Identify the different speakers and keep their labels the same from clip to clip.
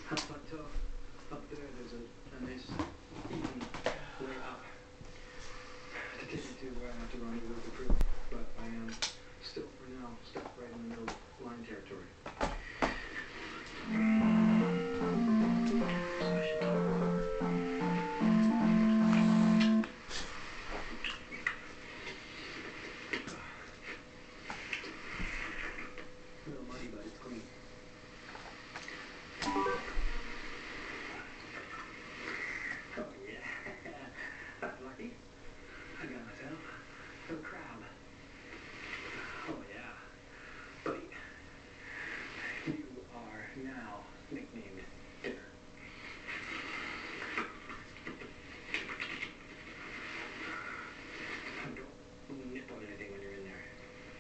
Speaker 1: plateau. Up there, there's a nice even way up to take you to where I have to rendezvous with the crew. But I am still, for now, stuck right in the middle of line territory. A little muddy, but it's clean. Oh yeah, lucky. I got myself a crab. Oh yeah, buddy. You are now nicknamed Dinner. Don't nip on anything when you're in there.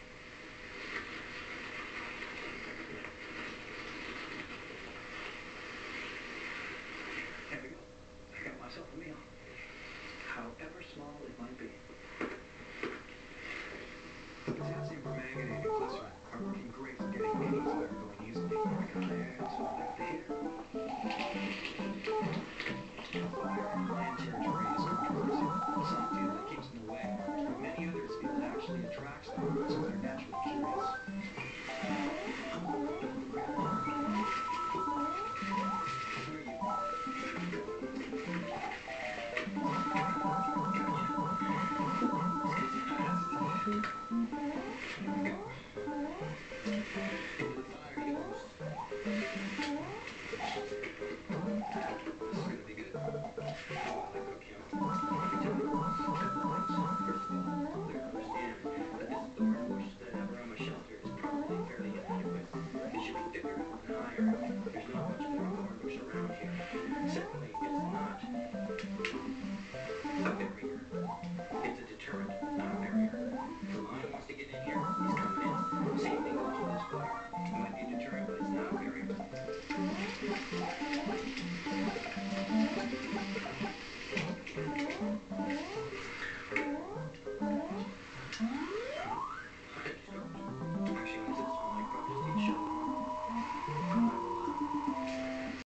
Speaker 1: There we go. I got myself a meal. However small it might be. The potassium permanganate and glycerin are working great for getting any fire going easily. And like the heater, land territory is controversial. Some feel it keeps them away, but many others feel it actually attracts them, so they're naturally curious. Where are you? Into the fire he goes. This is gonna be good. Oh, I like cook, you know. Let me tell you, a couple of things. First of all, clear understand that this thorn bush that I have around my shelter is probably fairly inadequate. It should be thicker and higher. There's not much more thorn bush around here. Secondly, it's not